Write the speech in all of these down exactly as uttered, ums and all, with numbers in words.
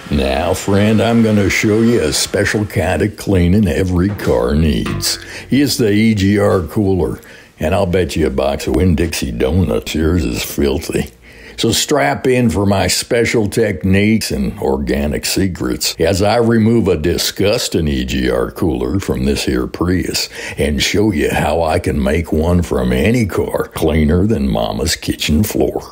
Now, friend, I'm going to show you a special kind of cleaning every car needs. It's the E G R cooler, and I'll bet you a box of Winn-Dixie donuts. Yours is filthy. So strap in for my special techniques and organic secrets as I remove a disgusting E G R cooler from this here Prius and show you how I can make one from any car cleaner than Mama's kitchen floor.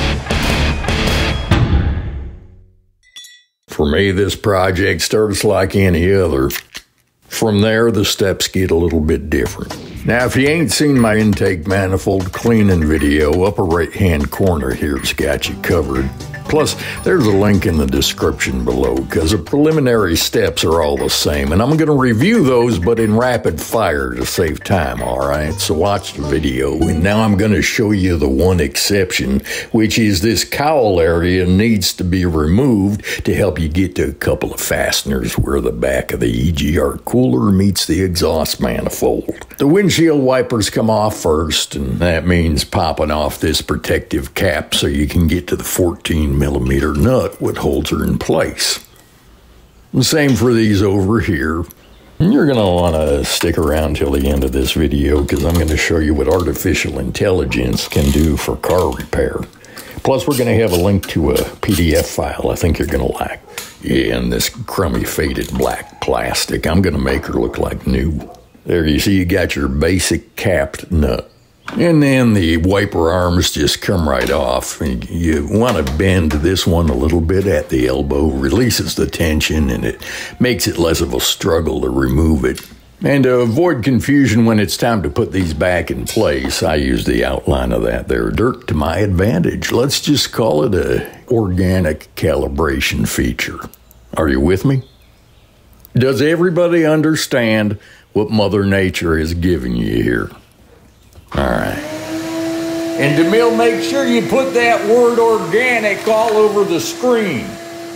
For me, this project starts like any other. From there, the steps get a little bit different. Now, if you ain't seen my intake manifold cleaning video, upper right-hand corner here's got you covered. Plus, there's a link in the description below, because the preliminary steps are all the same, and I'm going to review those, but in rapid fire to save time, all right? So watch the video, and now I'm going to show you the one exception, which is this cowl area needs to be removed to help you get to a couple of fasteners where the back of the E G R cooler meets the exhaust manifold. The windshield wipers come off first, and that means popping off this protective cap so you can get to the fourteen millimeter nut what holds her in place. The same for these over here. You're going to want to stick around till the end of this video because I'm going to show you what artificial intelligence can do for car repair. Plus, we're going to have a link to a P D F file I think you're going to like. Yeah, and this crummy faded black plastic, I'm going to make her look like new. There you see you got your basic capped nut. And then the wiper arms just come right off. You want to bend this one a little bit at the elbow, releases the tension, and it makes it less of a struggle to remove it. And to avoid confusion when it's time to put these back in place, I use the outline of that there dirt to my advantage. Let's just call it a organic calibration feature. Are you with me? Does everybody understand what Mother Nature is giving you here? All right. And DeMille, make sure you put that word organic all over the screen.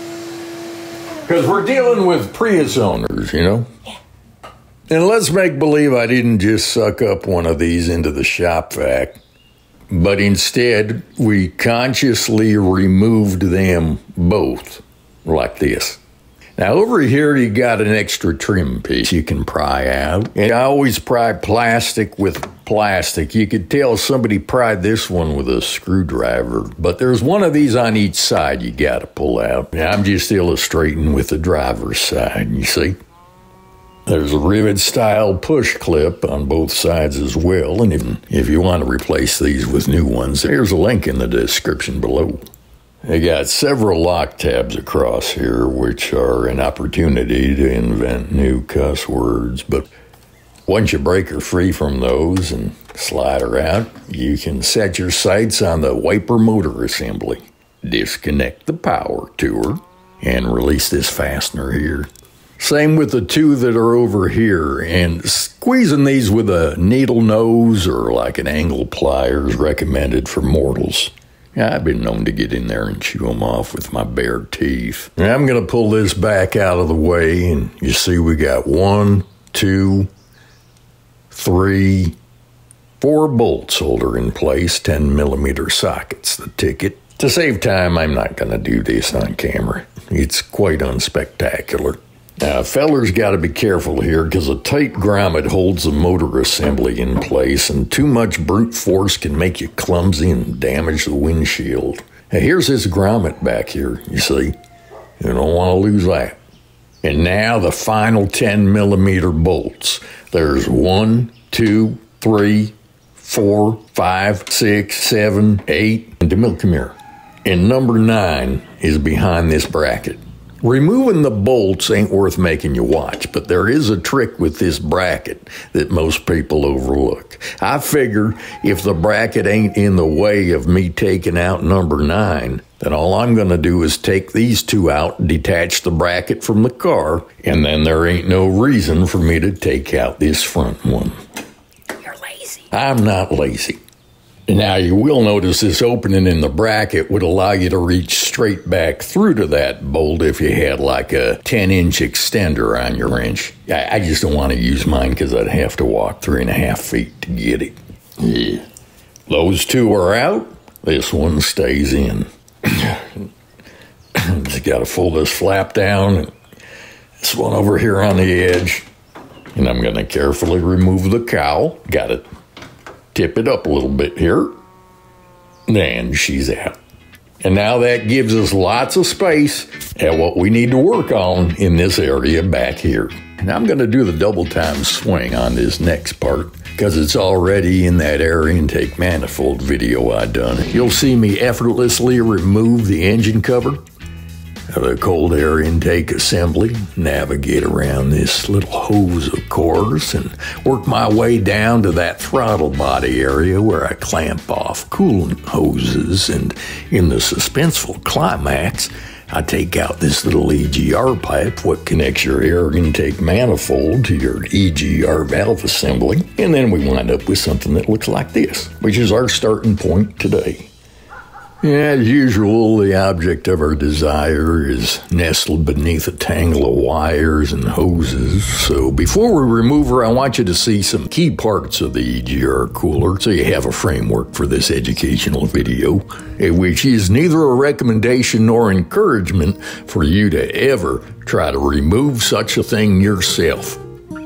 Because we're dealing with Prius owners, you know? Yeah. And let's make believe I didn't just suck up one of these into the shop vac, but instead we consciously removed them both, like this. Now, over here, you got an extra trim piece you can pry out. And I always pry plastic with plastic. You could tell somebody pried this one with a screwdriver. But there's one of these on each side you got to pull out. Now, I'm just illustrating with the driver's side, you see? There's a rivet-style push clip on both sides as well. And even if you want to replace these with new ones, there's a link in the description below. They got several lock tabs across here, which are an opportunity to invent new cuss words. But once you break her free from those and slide her out, you can set your sights on the wiper motor assembly. Disconnect the power to her and release this fastener here. Same with the two that are over here, and squeezing these with a needle nose or like an angle plier is recommended for mortals. I've been known to get in there and chew them off with my bare teeth. Now I'm going to pull this back out of the way, and you see we got one, two, three, four bolts hold her in place, ten millimeter sockets, the ticket. To save time, I'm not going to do this on camera. It's quite unspectacular. Now, fellers got to be careful here because a tight grommet holds the motor assembly in place, and too much brute force can make you clumsy and damage the windshield. Now, here's this grommet back here, you see. You don't want to lose that. And now the final ten millimeter bolts. There's one, two, three, four, five, six, seven, eight. And DeMille, come here. And number nine is behind this bracket. Removing the bolts ain't worth making you watch, but there is a trick with this bracket that most people overlook. I figure if the bracket ain't in the way of me taking out number nine, then all I'm going to do is take these two out, detach the bracket from the car, and then there ain't no reason for me to take out this front one. You're lazy. I'm not lazy. Now, you will notice this opening in the bracket would allow you to reach straight back through to that bolt if you had like a ten inch extender on your wrench. I, I just don't want to use mine because I'd have to walk three and a half feet to get it. Yeah. Those two are out. This one stays in. Just got to fold this flap down, and this one over here on the edge. And I'm going to carefully remove the cowl. Got to tip it up a little bit here. And she's out. And now that gives us lots of space at what we need to work on in this area back here. Now I'm going to do the double time swing on this next part because it's already in that air intake manifold video I done. You'll see me effortlessly remove the engine cover of the cold air intake assembly, navigate around this little hose of course, and work my way down to that throttle body area where I clamp off coolant hoses, and in the suspenseful climax, I take out this little E G R pipe, what connects your air intake manifold to your E G R valve assembly, and then we wind up with something that looks like this, which is our starting point today. As usual, the object of our desire is nestled beneath a tangle of wires and hoses. So before we remove her, I want you to see some key parts of the E G R cooler so you have a framework for this educational video, which is neither a recommendation nor encouragement for you to ever try to remove such a thing yourself.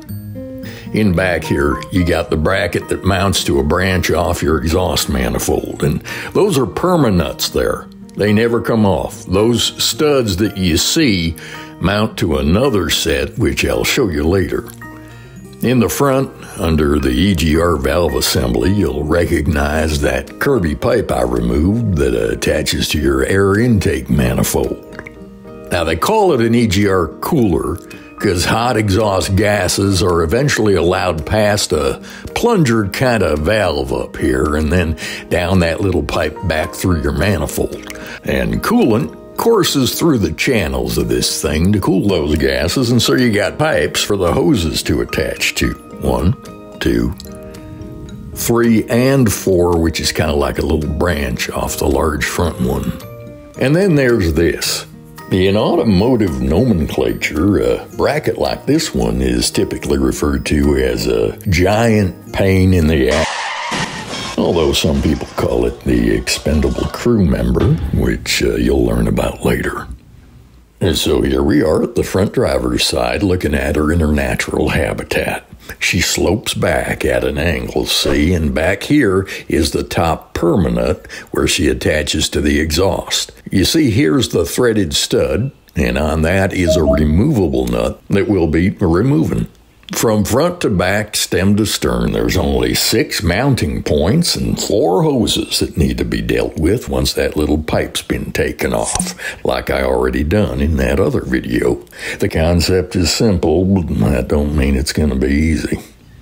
In back here, you got the bracket that mounts to a branch off your exhaust manifold, and those are permanuts there. They never come off. Those studs that you see mount to another set, which I'll show you later. In the front, under the E G R valve assembly, you'll recognize that curvy pipe I removed that attaches to your air intake manifold. Now, they call it an E G R cooler because hot exhaust gases are eventually allowed past a plunger kind of valve up here and then down that little pipe back through your manifold. And coolant courses through the channels of this thing to cool those gases, and so you got pipes for the hoses to attach to. One, two, three, and four, which is kind of like a little branch off the large front one. And then there's this. In automotive nomenclature, a bracket like this one is typically referred to as a giant pain in the ass, although some people call it the expendable crew member, which uh, you'll learn about later. And so here we are at the front driver's side looking at her in her natural habitat. She slopes back at an angle, see, and back here is the top permanent where she attaches to the exhaust. You see, here's the threaded stud, and on that is a removable nut that we'll be removing. From front to back, stem to stern, there's only six mounting points and four hoses that need to be dealt with once that little pipe's been taken off, like I already done in that other video. The concept is simple, but that don't mean it's going to be easy.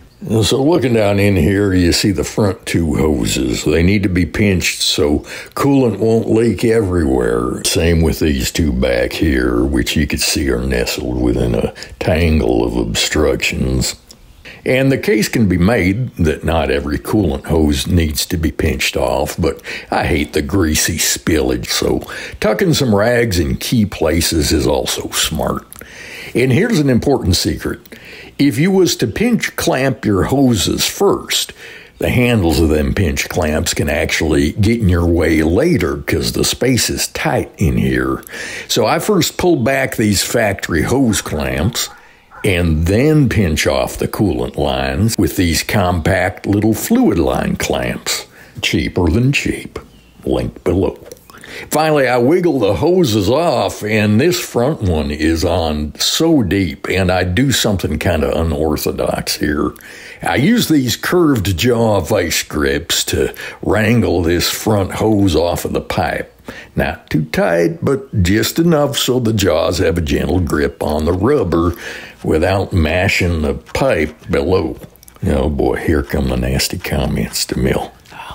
So looking down in here, you see the front two hoses. They need to be pinched so coolant won't leak everywhere. Same with these two back here, which you can see are nestled within a tangle of obstructions. And the case can be made that not every coolant hose needs to be pinched off, but I hate the greasy spillage, so tucking some rags in key places is also smart. And here's an important secret. If you was to pinch clamp your hoses first, the handles of them pinch clamps can actually get in your way later because the space is tight in here. So I first pull back these factory hose clamps and then pinch off the coolant lines with these compact little fluid line clamps. Cheaper than cheap. Link below. Finally, I wiggle the hoses off, and this front one is on so deep, and I do something kind of unorthodox here. I use these curved jaw vice grips to wrangle this front hose off of the pipe. Not too tight, but just enough so the jaws have a gentle grip on the rubber without mashing the pipe below. Oh boy, here come the nasty comments to Mill.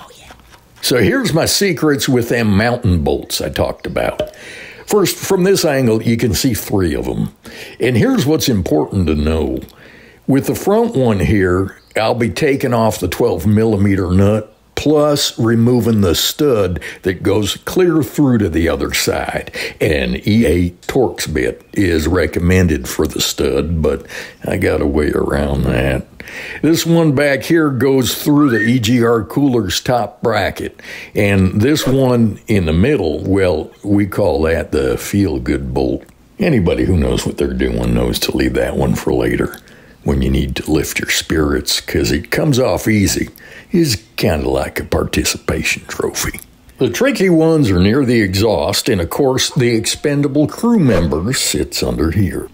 So here's my secrets with them mountain bolts I talked about. First, from this angle, you can see three of them. And here's what's important to know. With the front one here, I'll be taking off the twelve millimeter nut plus removing the stud that goes clear through to the other side. An E eight Torx bit is recommended for the stud, but I got a way around that. This one back here goes through the E G R cooler's top bracket, and this one in the middle, well, we call that the feel-good bolt. Anybody who knows what they're doing knows to leave that one for later, when you need to lift your spirits, because it comes off easy. It's kind of like a participation trophy. The tricky ones are near the exhaust, and of course, the expendable crew member sits under here.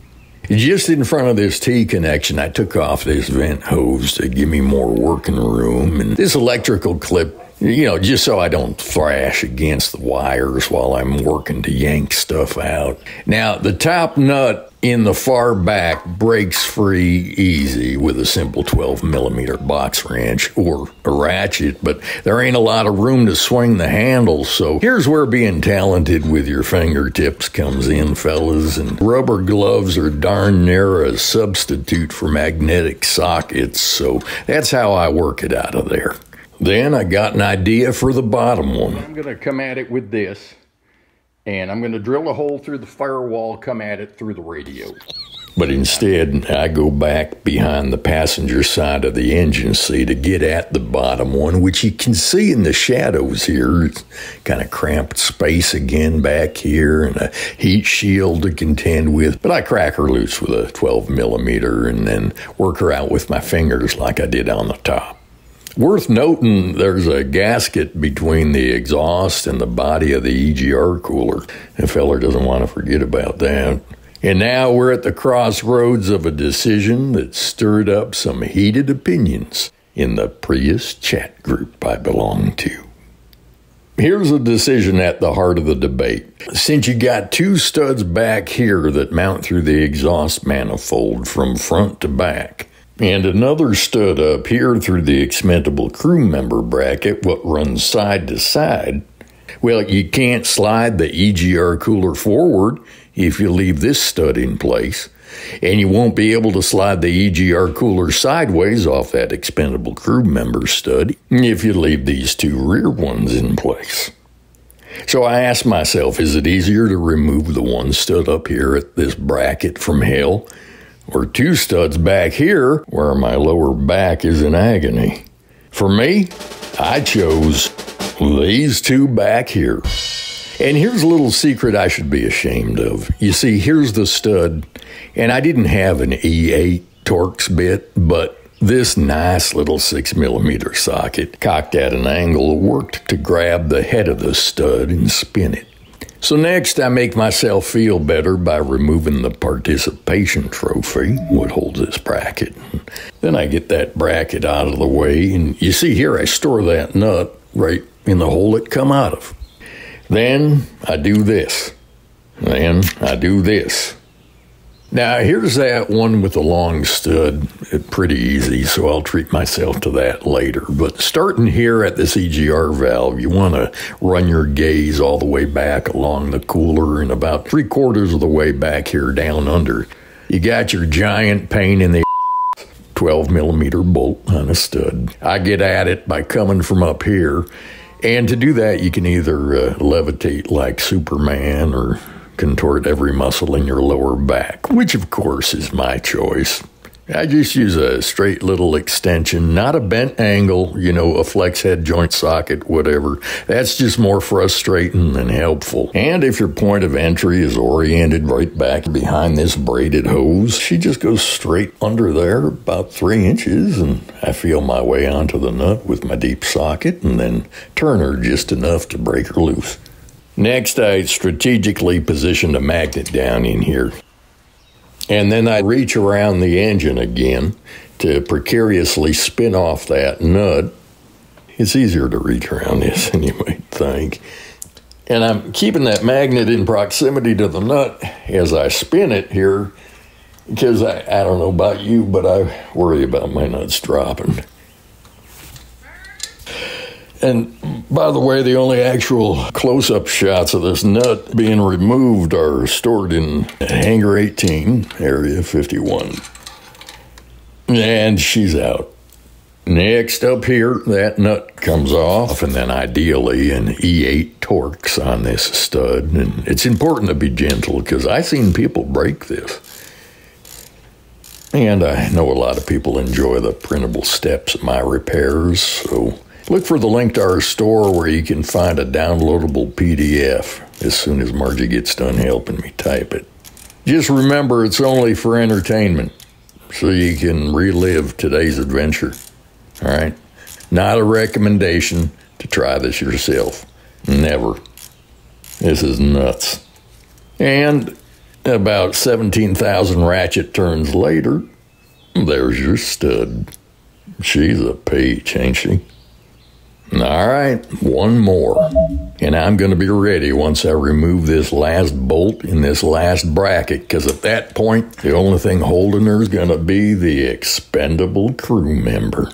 Just in front of this T-connection, I took off this vent hose to give me more working room, and this electrical clip, you know, just so I don't thrash against the wires while I'm working to yank stuff out. Now, the top nut in the far back breaks free easy with a simple twelve millimeter box wrench or a ratchet, but there ain't a lot of room to swing the handle, so here's where being talented with your fingertips comes in, fellas, and rubber gloves are darn near a substitute for magnetic sockets, so that's how I work it out of there. Then I got an idea for the bottom one. I'm going to come at it with this, and I'm going to drill a hole through the firewall, come at it through the radio. But instead, I go back behind the passenger side of the engine seat to get at the bottom one, which you can see in the shadows here. It's kind of cramped space again back here and a heat shield to contend with. But I crack her loose with a twelve millimeter and then work her out with my fingers like I did on the top. Worth noting, there's a gasket between the exhaust and the body of the E G R cooler. A feller doesn't want to forget about that. And now we're at the crossroads of a decision that stirred up some heated opinions in the Prius chat group I belong to. Here's a decision at the heart of the debate. Since you got two studs back here that mount through the exhaust manifold from front to back, and another stud up here through the expendable crew member bracket, what runs side to side, well, you can't slide the E G R cooler forward if you leave this stud in place, and you won't be able to slide the E G R cooler sideways off that expendable crew member stud if you leave these two rear ones in place. So I asked myself, is it easier to remove the one stud up here at this bracket from hell, or two studs back here where my lower back is in agony? For me, I chose these two back here. And here's a little secret I should be ashamed of. You see, here's the stud, and I didn't have an E eight Torx bit, but this nice little six millimeter socket, cocked at an angle, worked to grab the head of the stud and spin it. So next, I make myself feel better by removing the participation trophy, what holds this bracket. Then I get that bracket out of the way, and you see here I store that nut right in the hole it come out of. Then I do this. Then I do this. Now, here's that one with the long stud. It's pretty easy, so I'll treat myself to that later. But starting here at this E G R valve, you want to run your gaze all the way back along the cooler and about three quarters of the way back here down under. You got your giant pain in the twelve millimeter bolt on a stud. I get at it by coming from up here. And to do that, you can either uh, levitate like Superman or contort every muscle in your lower back, which of course is my choice. I just use a straight little extension, not a bent angle, you know, a flex head joint socket, whatever. That's just more frustrating than helpful. And if your point of entry is oriented right back behind this braided hose, she just goes straight under there about three inches, and I feel my way onto the nut with my deep socket and then turn her just enough to break her loose. Next, I strategically positioned a magnet down in here. And then I reach around the engine again to precariously spin off that nut. It's easier to reach around this than you might think. And I'm keeping that magnet in proximity to the nut as I spin it here, because I, I don't know about you, but I worry about my nuts dropping. And by the way, the only actual close-up shots of this nut being removed are stored in Hangar eighteen, Area fifty-one. And she's out. Next up here, that nut comes off, and then ideally an E eight Torx on this stud. And it's important to be gentle because I've seen people break this. And I know a lot of people enjoy the printable steps of my repairs, so look for the link to our store where you can find a downloadable P D F as soon as Margie gets done helping me type it. Just remember, it's only for entertainment, so you can relive today's adventure. All right? Not a recommendation to try this yourself. Never. This is nuts. And about seventeen thousand ratchet turns later, there's your stud. She's a peach, ain't she? All right, one more. And I'm going to be ready once I remove this last bolt in this last bracket, because at that point, the only thing holding her is going to be the expendable crew member.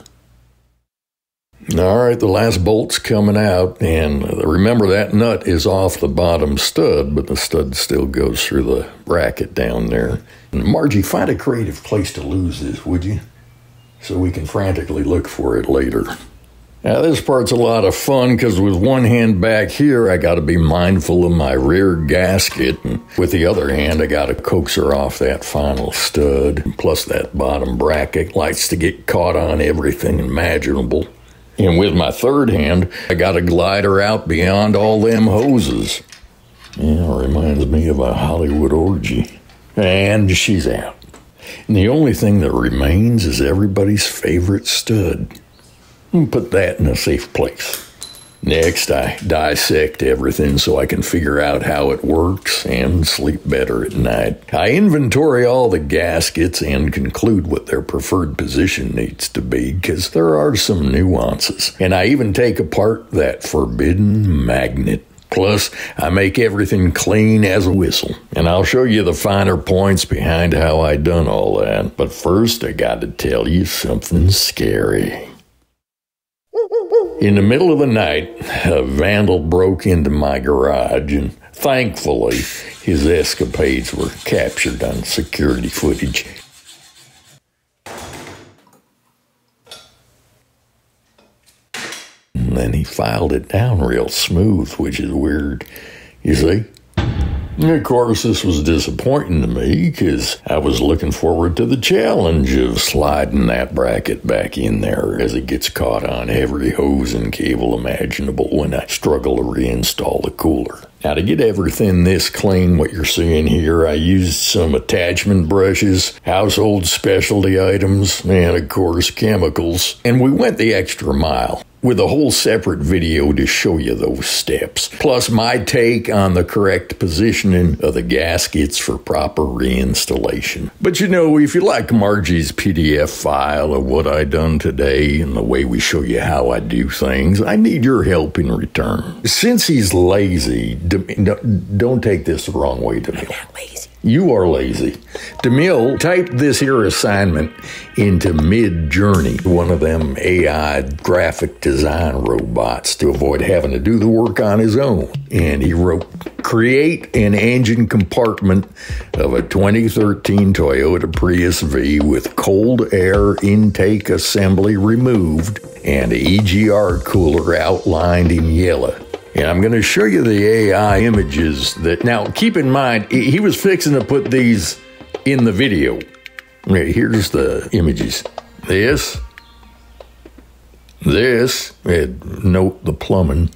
All right, the last bolt's coming out, and remember that nut is off the bottom stud, but the stud still goes through the bracket down there. And Margie, find a creative place to lose this, would you? So we can frantically look for it later. Now, this part's a lot of fun because with one hand back here, I got to be mindful of my rear gasket. And with the other hand, I got to coax her off that final stud. Plus, that bottom bracket likes to get caught on everything imaginable. And with my third hand, I got to glide her out beyond all them hoses. Yeah, reminds me of a Hollywood orgy. And she's out. And the only thing that remains is everybody's favorite stud. Put that in a safe place. Next, I dissect everything so I can figure out how it works and sleep better at night. I inventory all the gaskets and conclude what their preferred position needs to be, because there are some nuances. And I even take apart that forbidden magnet. Plus, I make everything clean as a whistle. And I'll show you the finer points behind how I done all that. But first, I got to tell you something scary. In the middle of the night, a vandal broke into my garage, and thankfully, his escapades were captured on security footage. And then he filed it down real smooth, which is weird, you see? And of course, this was disappointing to me because I was looking forward to the challenge of sliding that bracket back in there as it gets caught on every hose and cable imaginable when I struggle to reinstall the cooler. Now, to get everything this clean, what you're seeing here, I used some attachment brushes, household specialty items, and of course, chemicals. And we went the extra mile with a whole separate video to show you those steps, plus my take on the correct positioning of the gaskets for proper reinstallation. But you know, if you like Margie's P D F file of what I done today and the way we show you how I do things, I need your help in return. Since he's lazy, don't take this the wrong way, DeMille. I'm not lazy. You are lazy. DeMille typed this here assignment into Mid-Journey, one of them A I graphic design robots, to avoid having to do the work on his own. And he wrote, create an engine compartment of a twenty thirteen Toyota Prius V with cold air intake assembly removed and E G R cooler outlined in yellow. And I'm going to show you the A I images that, now keep in mind, he was fixing to put these in the video. Okay, here's the images. This, this, note the plumbing,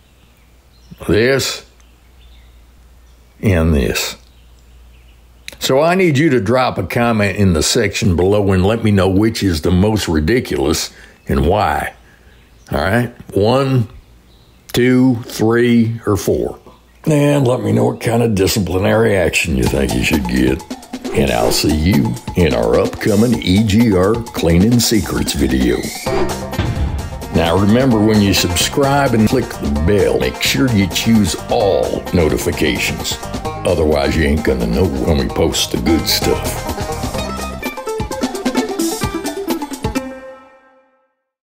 this, and this. So I need you to drop a comment in the section below and let me know which is the most ridiculous and why. All right? One, two, three, or four. And let me know what kind of disciplinary action you think you should get. And I'll see you in our upcoming E G R Cleaning Secrets video. Now remember, when you subscribe and click the bell, make sure you choose all notifications. Otherwise, you ain't gonna know when we post the good stuff.